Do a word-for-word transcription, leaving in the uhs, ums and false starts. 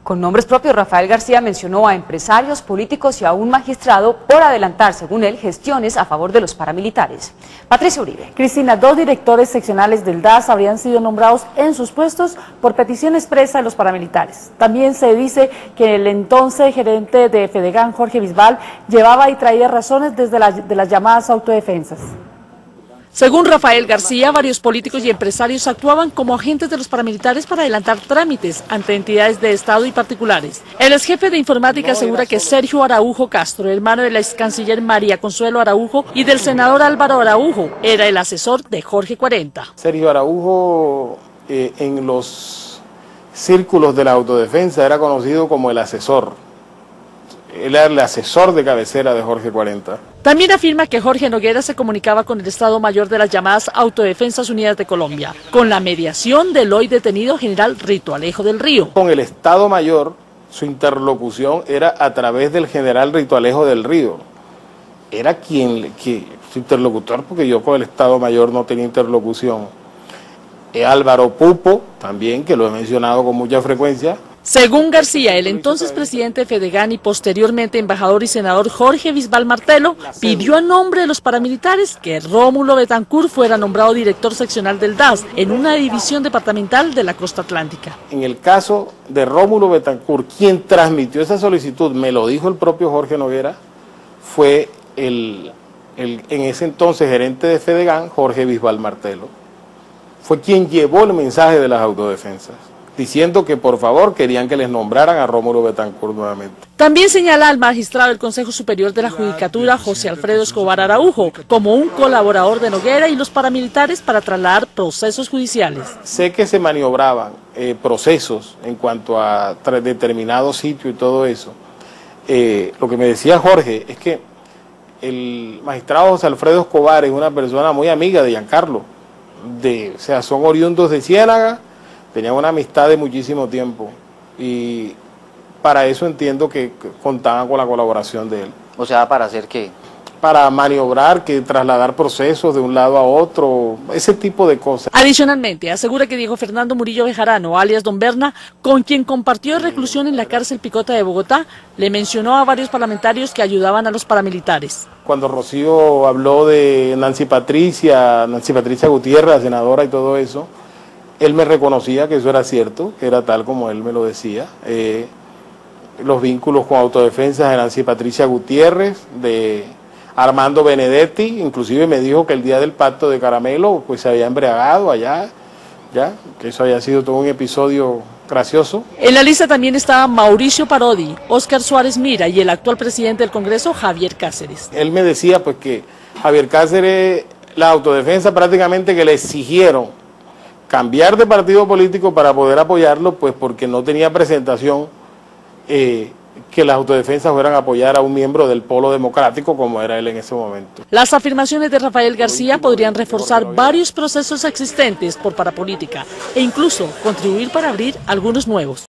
Con nombres propios, Rafael García mencionó a empresarios, políticos y a un magistrado por adelantar, según él, gestiones a favor de los paramilitares. Patricia Uribe. Cristina, dos directores seccionales del D A S habrían sido nombrados en sus puestos por petición expresa de los paramilitares. También se dice que el entonces gerente de Fedegan, Jorge Bisbal, llevaba y traía razones desde la, de las llamadas autodefensas. Según Rafael García, varios políticos y empresarios actuaban como agentes de los paramilitares para adelantar trámites ante entidades de Estado y particulares. El ex jefe de informática asegura que Sergio Araujo Castro, hermano de la ex canciller María Consuelo Araujo y del senador Álvaro Araujo, era el asesor de Jorge cuarenta. Sergio Araujo eh, en los círculos de la autodefensa era conocido como el asesor. Él era el asesor de cabecera de Jorge cuarenta. También afirma que Jorge Noguera se comunicaba con el Estado Mayor de las llamadas Autodefensas Unidas de Colombia, con la mediación del hoy detenido general Rito Alejo del Río. Con el Estado Mayor, su interlocución era a través del general Rito Alejo del Río. Era quien, quien su interlocutor, porque yo con el Estado Mayor no tenía interlocución. Eh, Álvaro Pupo, también, que lo he mencionado con mucha frecuencia. Según García, el entonces presidente de Fedegan y posteriormente embajador y senador Jorge Bisbal Martelo pidió a nombre de los paramilitares que Rómulo Betancourt fuera nombrado director seccional del D A S en una división departamental de la costa atlántica. En el caso de Rómulo Betancourt, quien transmitió esa solicitud, me lo dijo el propio Jorge Noguera, fue el, el en ese entonces gerente de Fedegan, Jorge Bisbal Martelo. Fue quien llevó el mensaje de las autodefensas, diciendo que por favor querían que les nombraran a Rómulo Betancourt nuevamente. También señala al magistrado del Consejo Superior de la Judicatura, José Alfredo Escobar Araujo, como un colaborador de Noguera y los paramilitares para trasladar procesos judiciales. Sé que se maniobraban eh, procesos en cuanto a determinado sitio y todo eso. Eh, lo que me decía Jorge es que el magistrado José Alfredo Escobar es una persona muy amiga de Giancarlo, de, o sea, son oriundos de Ciénaga. Tenían una amistad de muchísimo tiempo y para eso entiendo que contaban con la colaboración de él. O sea, ¿para hacer qué? Para maniobrar, que trasladar procesos de un lado a otro, ese tipo de cosas. Adicionalmente, asegura que Diego Fernando Murillo Bejarano, alias Don Berna, con quien compartió reclusión en la cárcel Picota de Bogotá, le mencionó a varios parlamentarios que ayudaban a los paramilitares. Cuando Rocío habló de Nancy Patricia, Nancy Patricia Gutiérrez, la senadora y todo eso, él me reconocía que eso era cierto, que era tal como él me lo decía. Eh, los vínculos con autodefensas de Nancy Patricia Gutiérrez, de Armando Benedetti, inclusive me dijo que el día del pacto de Caramelo pues se había embriagado allá, ya, que eso había sido todo un episodio gracioso. En la lista también estaba Mauricio Parodi, Óscar Suárez Mira y el actual presidente del Congreso, Javier Cáceres. Él me decía pues que Javier Cáceres, la autodefensa prácticamente que le exigieron cambiar de partido político para poder apoyarlo, pues porque no tenía presentación eh, que las autodefensas fueran a apoyar a un miembro del Polo Democrático como era él en ese momento. Las afirmaciones de Rafael García podrían reforzar varios procesos existentes por parapolítica e incluso contribuir para abrir algunos nuevos.